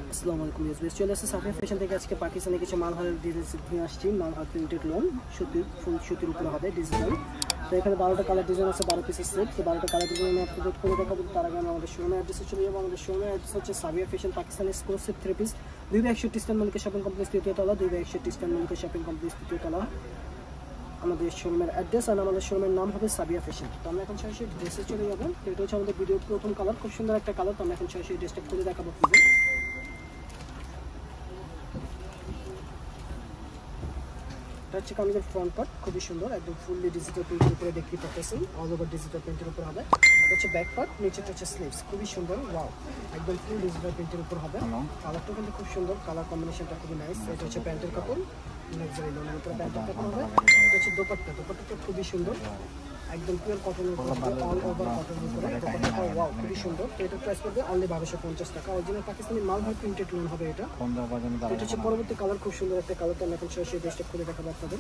আসসালামু আলাইকুম ইউএসবি চলে আসছে সাফিয়া ফ্যাশন থেকে আজকে পাকিস্তানি কিছু মালহার ডিজাইন নিয়ে আসছি। মালহার প্রিন্টেড লোন ফুল সুতির উপরে হবে ডিজিটাল। তো এখানে 12টা কালার ডিজাইন আছে, 12 পিসের সেট। তো 12টা কালার ডিজাইন আমি আপডেট করে দেখাবো। তার আগে আমি আমাদের শোরুমের অ্যাড্রেসে চলে যাবো। আমাদের শোরুমের অ্যাড্রেস হচ্ছে Safia fashion Pakistani exclusive 3 piece 261 Eastern Mallika shopping complex 3য় তলা, 261 ইস্টার্ন মল্লিকা শপিং কমপ্লেক্স 3য় তলা আমাদের শোরুমের অ্যাড্রেস। আর আমাদের শোরুমের নাম হবে সাফিয়া ফ্যাশন। তো আমরা এখন সরাসরি ড্রেসে চলে যাবো। তো এটা হচ্ছে আমাদের ভিডিওর প্রথম কালার, খুব সুন্দর একটা কালার। তো আমরা এখন সরাসরি ড্রেসটা খুলে দেখাবো। এটা হচ্ছে কামিজের ফ্রন্ট পার্ট, খুবই সুন্দর, একদম ফুললি ডিজিটাল প্রিন্টের উপরে দেখতে পাচ্ছেন, অল ওভার ডিজিটাল প্রিন্টের উপর হবে। এটা হচ্ছে ব্যাক পার্ট, নিচেটা হচ্ছে স্লিভস, খুবই সুন্দর, ওয়াও, একদম ফুল ডিজিটাল প্রিন্টের উপর হবে। কালারটা কিন্তু খুব সুন্দর, কালার কম্বিনেশনটা খুবই নাইস। এটা হচ্ছে প্যান্টের কাপড়, লাক্সারি লোনের উপরে প্যান্টের কাপড় হবে। এটা হচ্ছে দোপাট্টা, দোপাট্টাটা খুবই সুন্দর, একদম পিওর কটনের উপর হবে, অল ওভার কটনের উপরে দোপাট্টাটা, ওয়াও, খুবই সুন্দর। তো এটা প্রাইস পড়বে অনলি 1250 টাকা। অরিজিনাল পাকিস্তানি মালহার প্রিন্টেড লোন হবে এটা। এটা হচ্ছে পরবর্তী কালার, খুব সুন্দর একটা কালার। তো আমি এখন সরাসরি ড্রেসটা খুলে দেখাবো আপনাদের।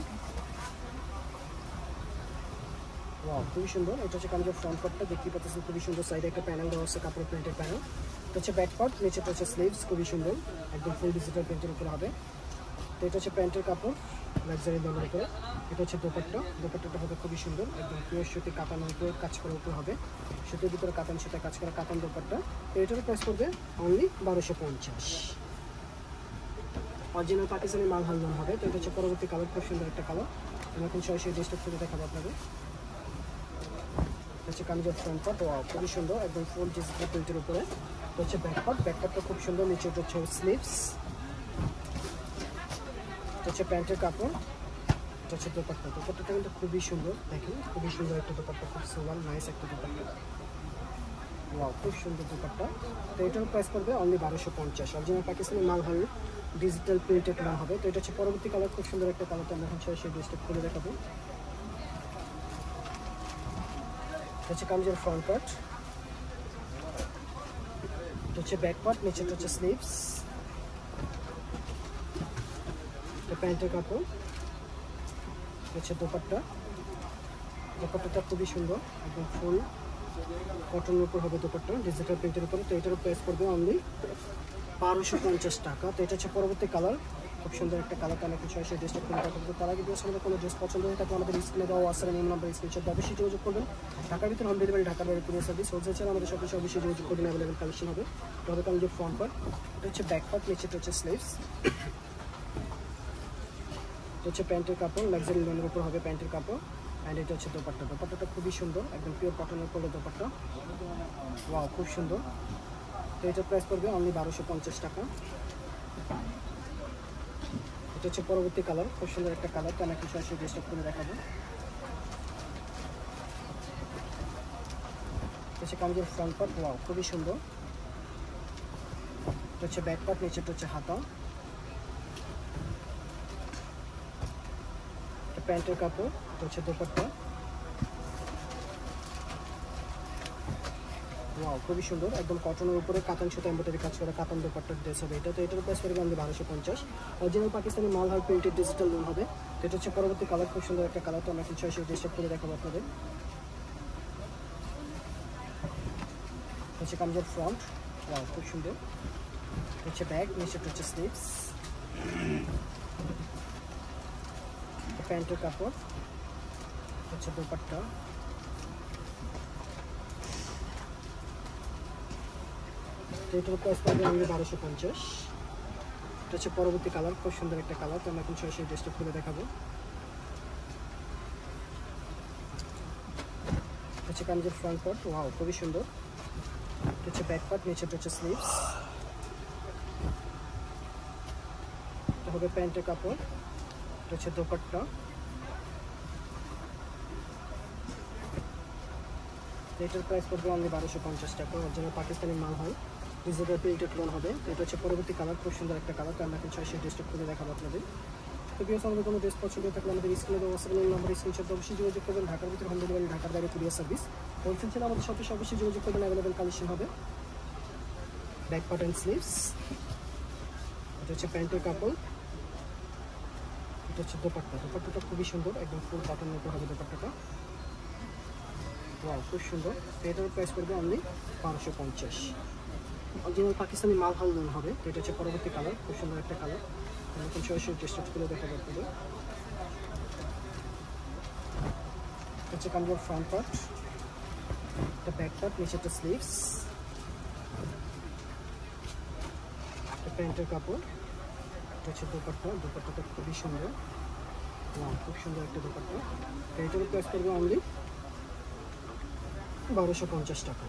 ওয়াও, খুবই সুন্দর। এটা হচ্ছে কামিজের ফ্রন্ট পার্টটা দেখতে পাচ্ছেন, খুবই সুন্দর, সাইডে একটা প্যানেল দেওয়া আছে, কাপড় প্রিন্টের প্যানেল। এটা হচ্ছে ব্যাক পার্ট, নিচেটা হচ্ছে স্লিভস, খুবই সুন্দর, একদম ফুল ডিজিটাল প্রিন্টের উপর হবে। তো এটা হচ্ছে প্যান্টের কাপড়, লাক্সারি লোনের উপরে। এটা হচ্ছে দোপাট্টা, দোপাট্টাটা হবে খুবই সুন্দর, একদম পিওর সুতি কাতানের উপর কাজ করার উপর হবে, সুতির ভিতরে কাতান সুতা কাজ করা কাতান দোপাট্টা। তো এটারও প্রাইস করবে অনলি 1250। অরিজিনাল পাকিস্তানি মালহার লোন হবে। তো এটা হচ্ছে পরবর্তী কালার, খুব সুন্দর একটা কালার। আমি এখন সরাসরি ড্রেসটা খুলে দেখাবো আপনাদের। হচ্ছে কামিজের ফ্রন্ট পার্ট, ওয়াও, খুবই সুন্দর, একদম ফুল ডিজিটাল প্রিন্টের উপরে। তো হচ্ছে ব্যাক পার্ট, ব্যাক পার্টটা খুব সুন্দর, নিচে হচ্ছে স্লিভস। এটা হচ্ছে প্যান্টের কাপড়, এটা হচ্ছে দোপাট্টা, দোপাট্টাটা কিন্তু খুবই সুন্দর, দেখেন খুবই সুন্দর একটা দোপাট্টা, খুব সোলার নাইস একটা দোপাট্টা, ওয়াও, খুব সুন্দর দোপাট্টা। তো এটার প্রাইস পড়বে অনলি 1250। অরিজিনাল পাকিস্তানি মালহার ডিজিটাল প্রিন্টেড লোন হবে। তো এটা হচ্ছে পরবর্তী কালার, খুব সুন্দর একটা কালার। তো আমরা এখন সেই ড্রেসটা খুলে দেখাবো। এটা হচ্ছে কামিজের ফ্রন্ট পার্ট, এটা হচ্ছে ব্যাক পার্ট, নিচেটা হচ্ছে স্লিভস। এটা প্যান্টের কাপড়, হচ্ছে দোপাট্টা, দোপাট্টাটা খুবই সুন্দর, একদম ফুল কটনের উপর হবে দোপাট্টা, ডিজিটাল প্রিন্টের উপরে। তো এটার প্রাইস পড়বে অনলি 1250 টাকা। তো এটা হচ্ছে পরবর্তী কালার, খুব সুন্দর একটা কালার। তাহলে কিছু সেই ড্রেসটা খুলে দেখাবো। তার আগে যদি আমাদের কোনো ড্রেস পছন্দ হয়ে থাকে আমাদের স্ক্রিনে দেওয়া হোয়াটসঅ্যাপ নাম্বার স্ক্রিনশট অবশ্যই যোগাযোগ করবেন। ঢাকার ভিতরে হোম ডেলিভারি, ঢাকার বাইরে কুরিয়ার সার্ভিস, হোলসেল ছাড়া আমাদের সব কিছু অবশ্যই যোগাযোগ করবেন, অ্যাভেলেবল কালেকশন হবে। তো হবে কামিজের ফ্রন্ট পার্ট, এটা হচ্ছে ব্যাক পার্ট, নিচেটা হচ্ছে স্লিভস। এটা হচ্ছে প্যান্টের কাপড়, লাক্সারি লোনের উপর হবে প্যান্টের কাপড়। অ্যান্ড এটা হচ্ছে দোপাট্টা, দোপাট্টাটা খুবই সুন্দর, একদম পিওর কটনের উপরে দোপাট্টা, ওয়াও, খুব সুন্দর। তো এটার প্রাইস পড়বে অনলি 1250 টাকা। এটা হচ্ছে পরবর্তী কালার, খুব সুন্দর একটা কালার। তো আমি কিছু আসলে ড্রেসটা করে দেখাবো। এটা হচ্ছে কামিজের ফ্রন্ট পার্ট, ওয়াও, খুবই সুন্দর। এটা হচ্ছে ব্যাক পার্ট, নিচেটা হচ্ছে হাতা, প্যান্টের কাপড়, এটা হচ্ছে দোপাট্টা, ওয়াও, খুবই সুন্দর, একদম কটনের উপরে কাতান সুতা এমব্রয়ডারি কাজ করা কাতান দোপাট্টার ড্রেস হবে এটা। তো এটার প্রাইস পড়বে আমাদের 1250। অরিজিনাল পাকিস্তানি মালহার প্রিন্টেড ডিজিটাল লোন হবে। তো এটা হচ্ছে পরবর্তী কালার, খুব সুন্দর একটা কালার। তো আমরা কিছু সেই ড্রেসটা করে দেখাবো আপনাদের। হচ্ছে কামিজের ফ্রন্ট, ওয়াও, খুব সুন্দর, হচ্ছে ব্যাক, নিচেটা হচ্ছে স্লিভস। প্যান্টের কাপড়, হচ্ছে দোপাট্টা, তো এটার প্রাইস পড়বে আমাদের 1250। এটা হচ্ছে পরবর্তী কালার, খুব সুন্দর একটা কালার। তো আমরা এখন সরাসরি ড্রেসটা খুলে দেখাবো। হচ্ছে কামিজের ফ্রন্ট পার্ট, ওয়াও, খুবই সুন্দর। এটা হচ্ছে ব্যাক পার্ট, নিচেটা হচ্ছে স্লিভস। এটা হবে প্যান্টের কাপড়, এটা হচ্ছে দোপাট্টা। এটার প্রাইস পড়বে অনলি 1250 টাকা। অরিজিনাল পাকিস্তানি মাল হয়, ডিজিটাল প্রিন্টেড লোন হবে। তো এটা হচ্ছে পরবর্তী কালার, খুব সুন্দর একটা কালার। তো আমরা এখন সেই ড্রেসটা খুলে দেখাবো আপনাদের। তো বিকজ আমাদের কোনো ড্রেস পছন্দ থাকলে আমাদের স্ক্রিনে দেওয়া হোয়াটসঅ্যাপ নাম্বার স্ক্রিনশট অবশ্যই যোগাযোগ করবেন। ঢাকার ভিতরে হোম ডেলিভারি, ঢাকার বাইরে কুরিয়ার সার্ভিস, হোলসেল ছিল আমাদের সাথে অবশ্যই যোগাযোগ করবেন, অ্যাভেলেবল কালেকশন হবে। ব্যাক পার্ট অ্যান্ড স্লিভস, এটা হচ্ছে প্যান্টের কাপড়, এটা হচ্ছে দোপাট্টা, দোপাট্টাটা খুবই সুন্দর, একদম ফুল কটনের উপর হবে দোপাট্টাটা, ওয়াও, খুব সুন্দর। তো এটার প্রাইস পড়বে অনলি 1250। অরিজিনাল পাকিস্তানি মালহাল লোন হবে। তো এটা হচ্ছে পরবর্তী কালার, খুব সুন্দর একটা কালার। এখন সরাসরি চেষ্টা করে দেখা যাবে। হচ্ছে কামিজের ফ্রন্ট পার্ট, এটা ব্যাক পার্ট, নিচে একটা স্লিভস, এটা প্যান্টের কাপড়, এটা হচ্ছে দোপাট্টা। দোপাট্টাটা খুবই সুন্দর, খুব সুন্দর একটা দোপাট্টা। তো এটার প্রাইস করবো অনলি 1250 টাকা।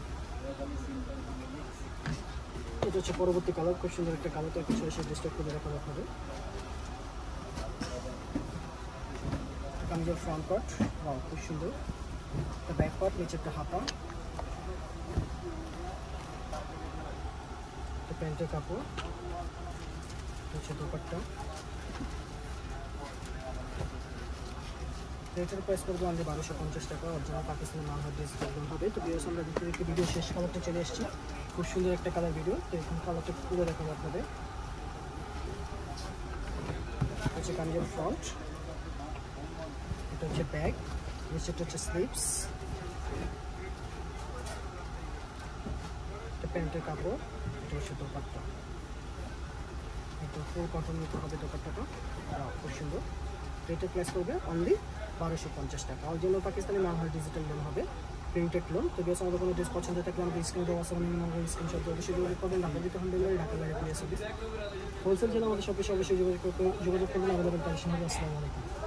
এটা হচ্ছে পরবর্তী কালার, খুব সুন্দর একটা কালার। তো কিছু এসে ডিস্টার্ব করে দেখা হবে। কামিজের ফ্রন্ট পার্ট, খুব সুন্দর। একটা ব্যাক পার্ট, নিচে একটা হাতা, একটা প্যান্টের কাপড়, হচ্ছে দোপাট্টা। এটার প্রাইস করবো অনলি 1250 টাকা। অরিজিনাল পাকিস্তানি মাল হয়, ডিজিটাল হবে। তো আমরা দেখতে ভিডিও শেষ কালারটা চলে এসেছি। খুব সুন্দর একটা কালার ভিডিও। তো এখন কালারটা পুরো দেখাবো আপনাদের। হচ্ছে কামিজের ফ্রন্ট, এটা হচ্ছে ব্যাক, নিচেটা হচ্ছে স্লিভস, এটা প্যান্টের কাপড়, এটা হচ্ছে দোপাট্টা। একদম ফুল কটন নিতে হবে দোপাট্টাটা, খুব সুন্দর। তো এটা প্রাইস করবে অনলি 1250 টাকা। অরিজিনাল পাকিস্তানি মাল হয়, ডিজিটাল লোন হবে, প্রিন্টেড লোন। তো বেশ আমাদের কোনো ড্রেস পছন্দ থাকলে আমাদের স্ক্রিনে দেওয়া আছে, স্ক্রিনশট অবশ্যই যোগাযোগ করবেন। ঢাকা দিতে হোম ডেলিভারি, ঢাকা বাইরে সার্ভিস। হোলসেল জন্য আমাদের সব অবশ্যই যোগাযোগ করবেন। আমাদের কালেকশন হবে। আসসালামু আলাইকুম।